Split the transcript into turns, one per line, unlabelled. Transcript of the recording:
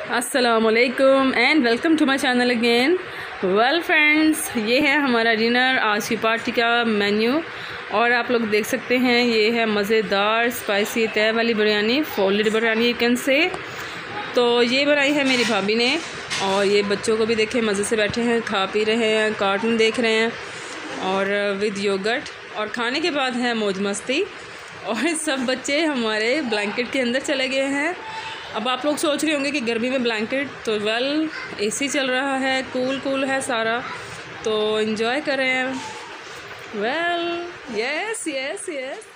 अस्सलामुअलैकुम and welcome to my channel again. Well friends, ये है हमारा डिनर, आज की पार्टी का मेन्यू। और आप लोग देख सकते हैं ये है मज़ेदार स्पाइसी तय वाली biryani, folded biryani you can say. तो ये बनाई है मेरी भाभी ने, और ये बच्चों को भी देखें मज़े से बैठे हैं, खा पी रहे हैं, कार्टून देख रहे हैं और विद योगर्ट। और खाने के बाद है मौज मस्ती, और सब बच्चे हमारे ब्लैंकेट के अंदर चले गए हैं। अब आप लोग सोच रहे होंगे कि गर्मी में ब्लैंकेट, तो वेल एसी चल रहा है, कूल है सारा, तो एंजॉय करें। Well yes yes yes.